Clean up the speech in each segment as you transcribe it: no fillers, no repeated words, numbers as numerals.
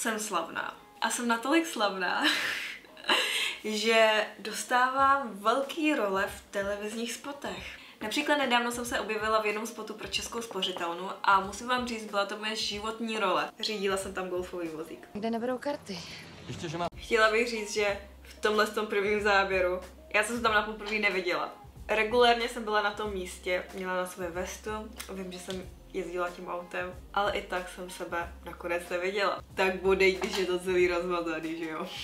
jsem slavná. A jsem natolik slavná, že dostávám velký role v televizních spotech. Například nedávno jsem se objevila v jednom spotu pro Českou spořitelnu a musím vám říct, byla to moje životní role. Řídila jsem tam golfový vozík. Kde neberou karty? Ještě, že má... Chtěla bych říct, že v tomhle prvním záběru já jsem se tam na poprvé neviděla. Regulérně jsem byla na tom místě, měla na své vestu, vím, že jsem jezdila tím autem, ale i tak jsem sebe nakonec neviděla. Tak bodej, když je to celý rozmazaný, že jo?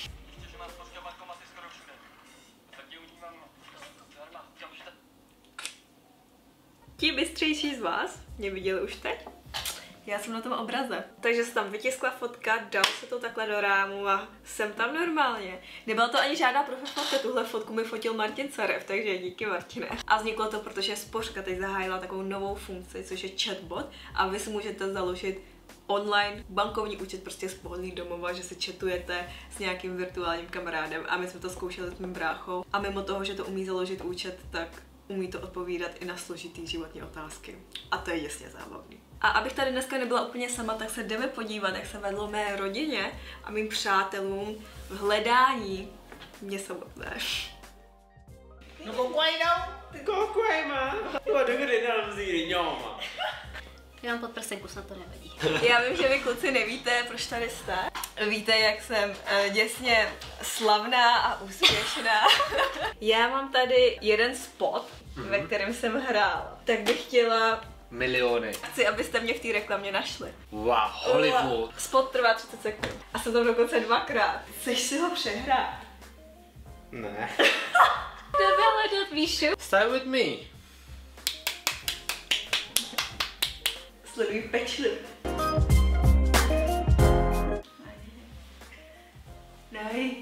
Ti bystřejší z vás mě viděli už teď? Já jsem na tom obraze. Takže se tam vytiskla fotka, dal se to takhle do rámu a jsem tam normálně. Nebyla to ani žádná profi fotka, tuhle fotku mi fotil Martin Carev, takže díky Martine. A vzniklo to, protože Spořka teď zahájila takovou novou funkci, což je chatbot a vy si můžete založit online bankovní účet prostě z pohodlí domova, že se chatujete s nějakým virtuálním kamarádem a my jsme to zkoušeli s mým bráchou a mimo toho, že to umí založit účet, tak umí to odpovídat i na složitý životní otázky. A to je jasně zábavný. A abych tady dneska nebyla úplně sama, tak se jdeme podívat, jak se vedlo mé rodině a mým přátelům v hledání mě samotné. Nó còn quay đâu thì có quay mà. Nhưng mà đừng có để làm gì để nhỏ mà. Já mám podprsenku, snad to nevadí. Já vím, že vy kluci nevíte, proč tady jste. Víte, jak jsem děsně slavná a úspěšná. Já mám tady jeden spot, ve kterém jsem hrála. Tak bych chtěla... Miliony. Chci, abyste mě v té reklamě našli. Wow, Hollywood. Spot trvá 30 sekund. A jsem tam dokonce dvakrát. Chceš si ho přehrát? Ne. Jdeme hledat Výšu. Stay with me. Sleduj pečlivě. Nej.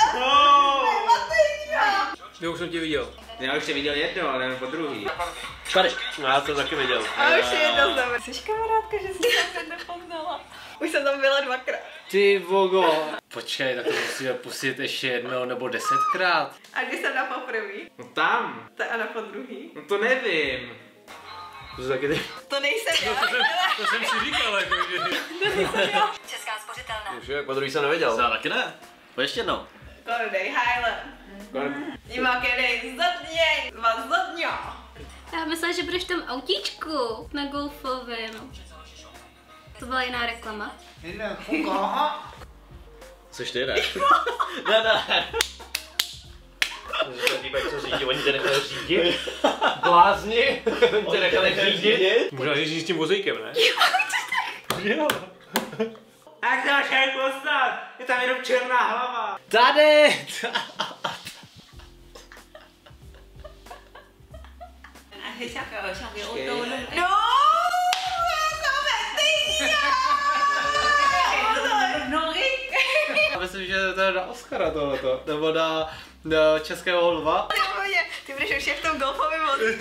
Já už jsem tě viděl. Já už tě viděl jedno, ale ne po druhý. Tady. No, já jsem taky viděl. A už je jedno znamená. Jsi kamarádka, že jsi tam nepoznala. Už jsem tam byla dvakrát. Ty vogo. Počkej, tak to musíme pustit ještě jednou nebo 10krát. A když jsem na poprvé? No tam. A na podruhý? No to nevím. To jsou taky ty... To nejsem já. To jsem si říkal, jako že... Česká spořitelna. Už jak po druhý jsem neviděl. Já taky ne. Po ještě jednou. Korodej Highland. Ima kedej zadně, vás zadně. Já myslela, že budeš v tom autíčku na golfovém. To byla jiná reklama. Což ty ne? Ne. Ten týpek, co řídí, oni tě nechali řídit. Blázni, oni tě nechali řídit. Možná říct s tím vozíkem, ne? Jo. Jak to máš jak postat? Je tam jenom černá hlava. Tady! No, Já myslím, že to je na Oscara tohleto. Nebo na Českého lva. ty budeš už v tom golfovém vozu.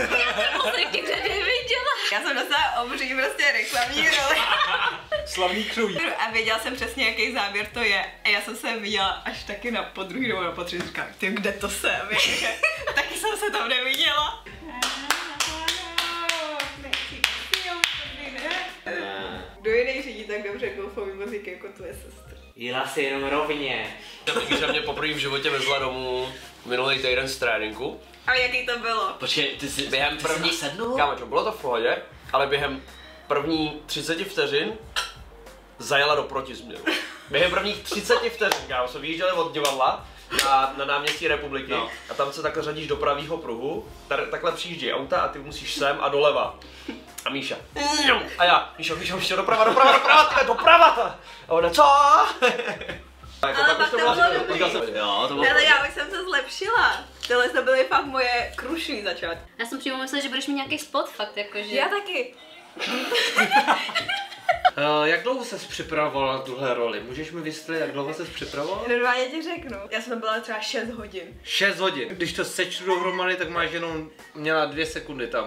Já jsem dostala obří prostě reklamní roli. Slavný křoví. A věděla jsem přesně, jaký záběr to je. A já jsem se viděla až taky na podruhý nebo na potřetí. Říkám, ty, kde to jsem? Taky jsem se tam neviděla. Kdo jiný řídí tak dobře golfový vozík jako tvoje sestra? Jela si jenom rovně. Míša mě poprvé v životě vezla domů minulý týden z tréninku. A jaký to bylo? Počkej, ty jsi první sednul? Kámočo, bylo to v pohodě, ale během první 30 vteřin zajela do protisměru. Během prvních 30 vteřin, kámo, jsme vyjížděli od divadla na náměstí Republiky a tam se takhle řadíš do pravýho pruhu, takhle přijíždí auta a ty musíš sem a doleva. A Míša. A já, Míšo, doprava! A ona, co? Ale pak to bylo dobrý. Jo, to bylo. Ale já už jsem se zlepšila. Tohle to byly fakt moje krušný začátky. Já jsem přímo myslela, že budeš mít nějaký spot fakt, jakože. Já taky. Jak dlouho ses připravovala na tuhle roli? Můžeš mi vysvětlit, jak dlouho ses připravovala? Normálně ti řeknu. Já jsem byla třeba 6 hodin. 6 hodin. Když to sečtu dohromady, tak máš jenom, měla 2 sekundy tam.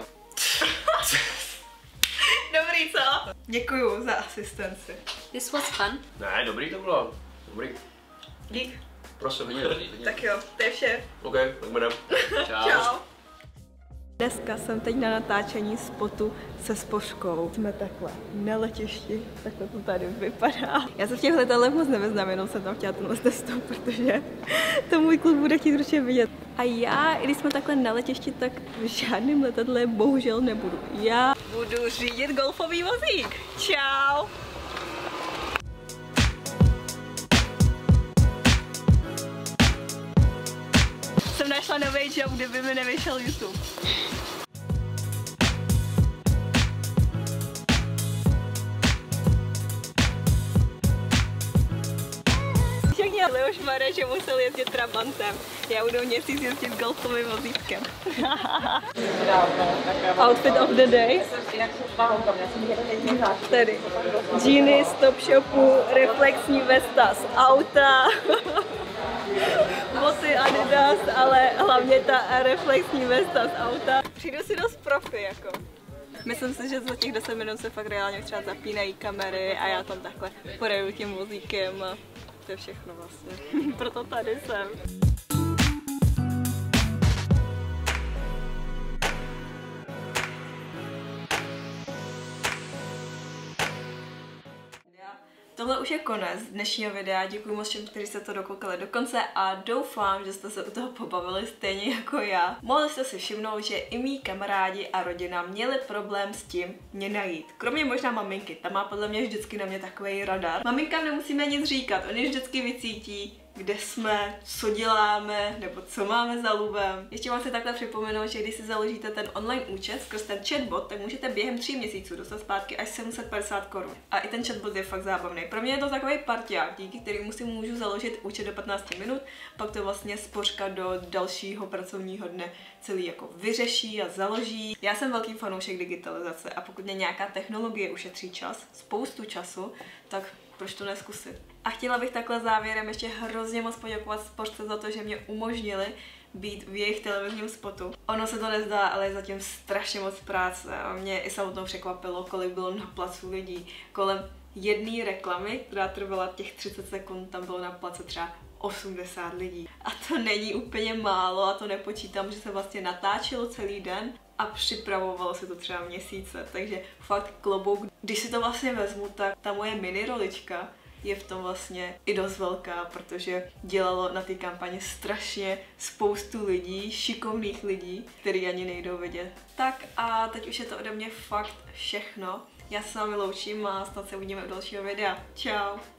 Dobrý, co? Děkuju za asistenci. This was fun. Ne, dobrý to bylo. Dobrý. Dík. Prosím, Tak jo, to je vše. OK, tak jdem. Čau. Dneska jsem teď na natáčení spotu se Spořkou. Jsme takhle na letišti, takhle to tady vypadá. Já se v těch letadlech moc nevyznám, jenom jsem tam chtěla tenhle testu, protože to můj kluk bude chtít určitě vidět. A já, když jsme takhle na letišti, tak v žádném letadle bohužel nebudu. Já budu řídit golfový vozík. Čau! Jsem našla nový job, kdyby mi nevyšel YouTube. Všichni Leoš Mare, že musel jezdit Trabantem. Já budu měsíc jezdit golfovým vozítkem. Outfit of the day. Tady džíny z Topshopu, reflexní vesta z auta. Boty Adidas, ale hlavně ta reflexní vesta z auta. Přijdu si dost profi, jako. Myslím si, že za těch 10 minut se fakt reálně třeba zapínají kamery a já tam takhle pojedu tím vozíkem a to je všechno vlastně. Proto tady jsem. Tohle už je konec dnešního videa, děkuji moc všem, kteří jste to dokoukali do konce a doufám, že jste se u toho pobavili stejně jako já. Mohli jste si všimnout, že i mý kamarádi a rodina měli problém s tím mě najít. Kromě možná maminky, ta má podle mě vždycky na mě takový radar. Maminkám nemusíme nic říkat, oni vždycky vycítí, kde jsme, co děláme, nebo co máme za lubem. Ještě vám si takhle připomenout, že když si založíte ten online účet skrz ten chatbot, tak můžete během 3 měsíců dostat zpátky až 750 korun. A i ten chatbot je fakt zábavný. Pro mě je to takový parťák, díky kterému si můžu založit účet do 15 minut, pak to vlastně Spořka do dalšího pracovního dne celý jako vyřeší a založí. Já jsem velký fanoušek digitalizace a pokud mě nějaká technologie ušetří čas, spoustu času, tak proč to neskusit? A chtěla bych takhle závěrem ještě hrozně moc poděkovat Spořce za to, že mě umožnili být v jejich televizním spotu. Ono se to nezdá, ale je zatím strašně moc práce a mě i samotnou překvapilo, kolik bylo na placu lidí. Kolem jedné reklamy, která trvala těch 30 sekund, tam bylo na place třeba 80 lidí. A to není úplně málo a to nepočítám, že se vlastně natáčelo celý den a připravovalo se to třeba měsíce, takže fakt klobouk. Když si to vlastně vezmu, tak ta moje mini rolička je v tom vlastně i dost velká, protože dělalo na té kampani strašně spoustu lidí, šikovných lidí, který ani nejdou vidět. Tak a teď už je to ode mě fakt všechno. Já se s vámi loučím a snad se uvidíme u dalšího videa. Čau!